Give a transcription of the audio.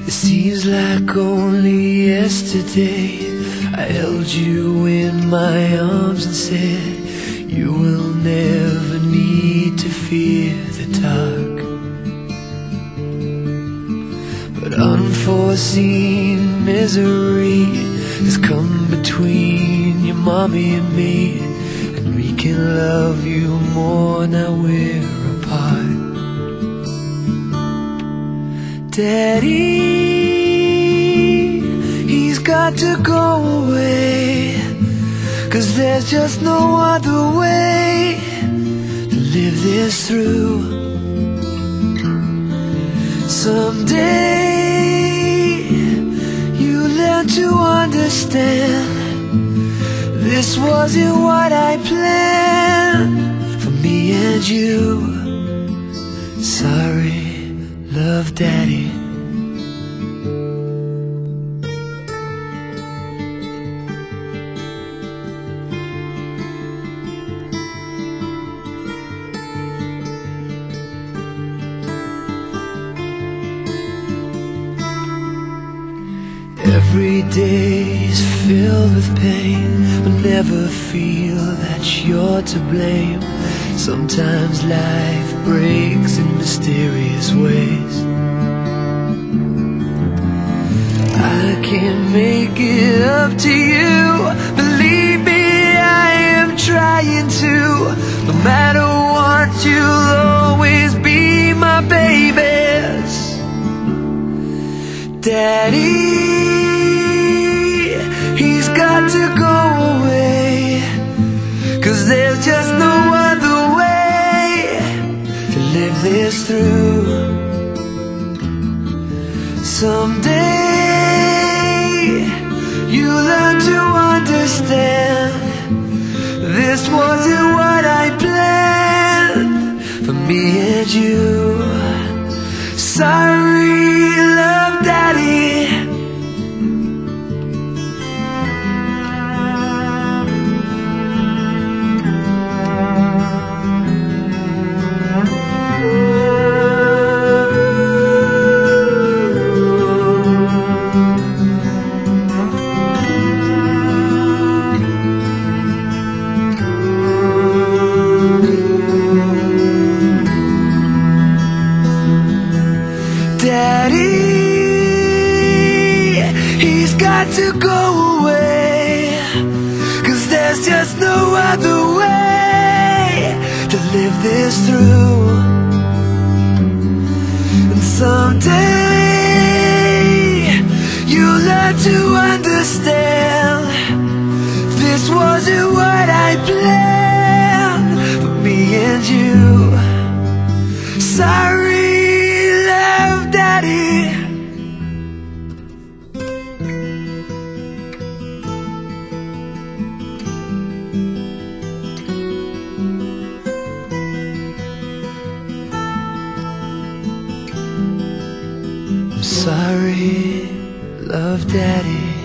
It seems like only yesterday I held you in my arms and said, you will never need to fear the dark. But unforeseen misery has come between your mommy and me, and we can love you more now we're apart. Daddy, he's got to go away, 'cause there's just no other way to live this through. Someday you learn to understand, this wasn't what I planned for me and you. Sorry, love, Daddy. Every day is filled with pain, but never feel that you're to blame. Sometimes life breaks in mysterious ways. I can't make it up to you, believe me, I am trying to. No matter what, you'll always be my babies. Daddy, he's got to go away, 'cause there's just no other way to live this through. Someday you learn to understand, this wasn't what I planned for me and you. Sorry, love, Daddy. Daddy, he's got to go away, 'cause there's just no other way to live this through. And someday you'll learn to understand, this wasn't what I planned for me and you. Sorry, Daddy. I'm sorry, love, Daddy.